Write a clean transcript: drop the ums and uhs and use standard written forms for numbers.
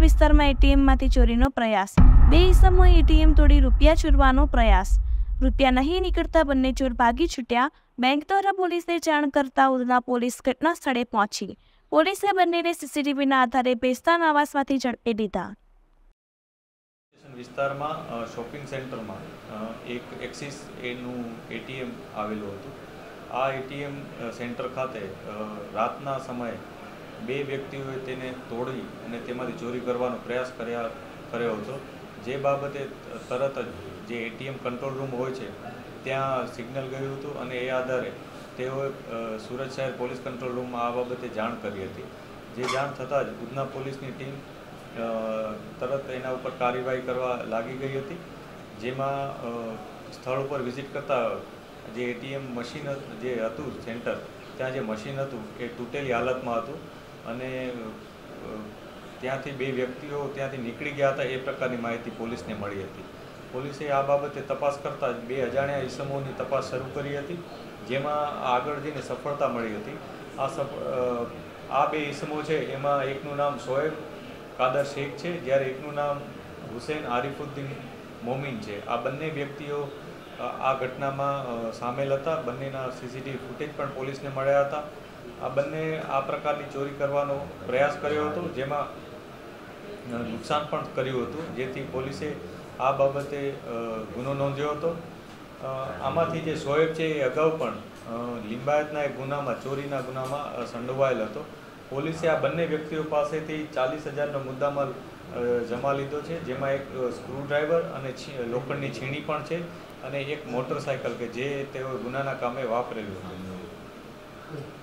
વિસ્તારમાં એટીએમમાંથી ચોરીનો પ્રયાસ। બે ઇસમોએ એટીએમ તોડી રૂપિયા ચોરવાનો પ્રયાસ। રૂપિયા નહીં નીકળતા બંને ચોર ભાગી છૂટ્યા। બેંક દ્વારા પોલીસને જાણ કરતા ઉધના પોલીસ ઘટના સ્થળે પહોંચી। પોલીસે બંનેને સીસીટીવીના આધારે ભેસ્તાન આવાસમાંથી ઝડપી લીધા। વિસ્તારમાં શોપિંગ સેન્ટરમાં એક એક્સિસ એનું એટીએમ આવેલું હતું। આ એટીએમ સેન્ટર ખાતે રાતના સમયે બે વ્યક્તિઓએ તેને તોડી અને તેમાંથી ચોરી કરવાનો પ્રયાસ કર્યો હતો। જે બાબતે તરત જ જે એટીએમ કંટ્રોલ રૂમ હોય છે ત્યાં સિગ્નલ ગયું હતું અને એ આધારે તેઓએ સુરત શહેર પોલીસ કંટ્રોલ રૂમમાં આ બાબતે જાણ કરી હતી। જે જાણ થતાં જ ઉધના પોલીસની ટીમ તરત એના ઉપર કાર્યવાહી કરવા લાગી ગઈ હતી। જેમાં સ્થળ ઉપર વિઝિટ કરતા જે એટીએમ મશીન જે હતું સેન્ટર ત્યાં જે મશીન હતું એ તૂટેલી હાલતમાં હતું અને ત્યાંથી બે વ્યક્તિઓ ત્યાંથી નીકળી ગયા હતા એ પ્રકારની માહિતી પોલીસને મળી હતી। પોલીસે આ બાબતે તપાસ કરતાં જ બે અજાણ્યા ઇસમોની તપાસ શરૂ કરી હતી, જેમાં આગળ જઈને સફળતા મળી હતી। આ બે ઇસમો છે એમાં એકનું નામ શોએબ કાદર શેખ છે, જ્યારે એકનું નામ હુસૈન આરિફુદ્દીન મોમીન છે। આ બંને વ્યક્તિઓ આ ઘટનામાં સામેલ હતા। બંનેના સીસીટીવી ફૂટેજ પણ પોલીસને મળ્યા હતા। આ બંને આ પ્રકારની ચોરી કરવાનો પ્રયાસ કર્યો હતો, જેમાં નુકસાન પણ કર્યું હતું, જેથી પોલીસે આ બાબતે ગુનો નોંધ્યો હતો। આમાંથી જે શોએબ છે એ અગાઉ પણ લિંબાયતના એક ગુનામાં ચોરીના ગુનામાં સંડોવાયેલ હતો। પોલીસે આ બંને વ્યક્તિઓ પાસેથી 40,000નો મુદ્દામાલ જમા લીધો છે, જેમાં એક સ્ક્રૂડ્રાઈવર અને લોખંડની છીણી પણ છે અને એક મોટરસાયકલ કે જે તેઓ ગુનાના કામે વાપરેલું હતું।